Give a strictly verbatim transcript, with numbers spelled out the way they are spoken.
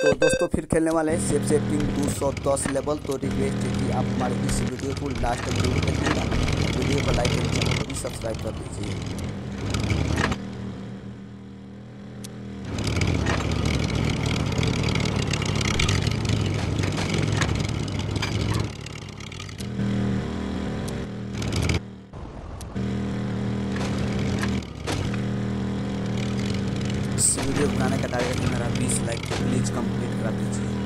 तो दोस्तों फिर खेलने वाले हैं सेफ सेफ्टिंग दो सौ दस लेवल। तो रिक्वेस्ट है कि आप हमारे इस वीडियो को लास्ट तक जरूर देखिएगा, वीडियो को लाइक एंड चैनल को भी सब्सक्राइब कर दीजिए। इस वीडियो बनाने का टारगेट है मेरा बीस लाइक, प्लीज़ कंप्लीट कर दीजिए।